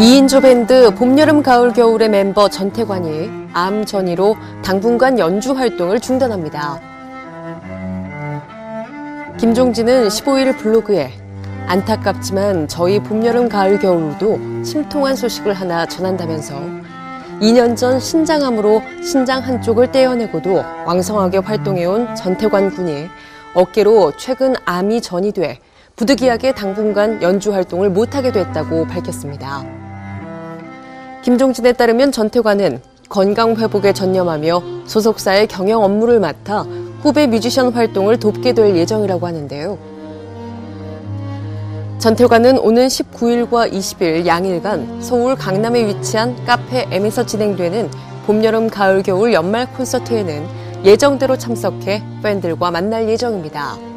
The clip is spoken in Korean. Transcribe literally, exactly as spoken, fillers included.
이인조 밴드 봄, 여름, 가을, 겨울의 멤버 전태관이 암 전이로 당분간 연주 활동을 중단합니다. 김종진은 십오일 블로그에 안타깝지만 저희 봄, 여름, 가을, 겨울도 심통한 소식을 하나 전한다면서 이 년 전 신장암으로 신장 한쪽을 떼어내고도 왕성하게 활동해온 전태관 군이 어깨로 최근 암이 전이돼 부득이하게 당분간 연주 활동을 못하게 됐다고 밝혔습니다. 김종진에 따르면 전태관은 건강 회복에 전념하며 소속사의 경영 업무를 맡아 후배 뮤지션 활동을 돕게 될 예정이라고 하는데요. 전태관은 오는 십구일과 이십일 양일간 서울 강남에 위치한 카페 M에서 진행되는 봄, 여름, 가을, 겨울 연말 콘서트에는 예정대로 참석해 팬들과 만날 예정입니다.